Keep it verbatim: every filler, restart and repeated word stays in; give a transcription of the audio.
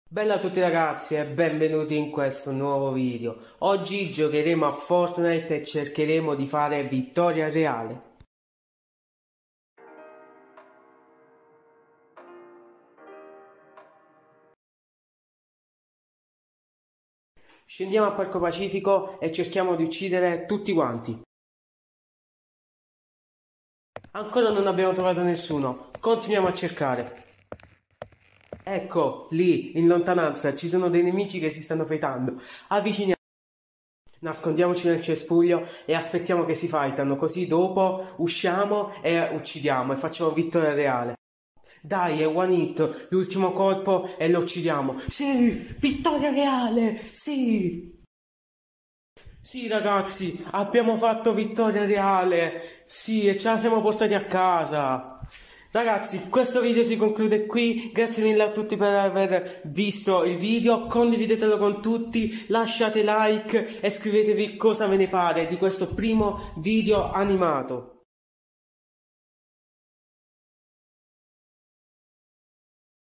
Bella a tutti ragazzi e benvenuti in questo nuovo video. Oggi giocheremo a Fortnite e cercheremo di fare vittoria reale. Scendiamo al Parco Pacifico e cerchiamo di uccidere tutti quanti. Ancora non abbiamo trovato nessuno, continuiamo a cercare. Ecco, lì, in lontananza, ci sono dei nemici che si stanno fightando. Avviciniamo. Nascondiamoci nel cespuglio e aspettiamo che si fightano, così dopo usciamo e uccidiamo e facciamo vittoria reale. Dai, è one hit, l'ultimo colpo e lo uccidiamo. Sì, vittoria reale, sì. Sì ragazzi, abbiamo fatto vittoria reale, sì, e ce la siamo portati a casa. Ragazzi, questo video si conclude qui, grazie mille a tutti per aver visto il video, condividetelo con tutti, lasciate like e scrivetevi cosa ve ne pare di questo primo video animato.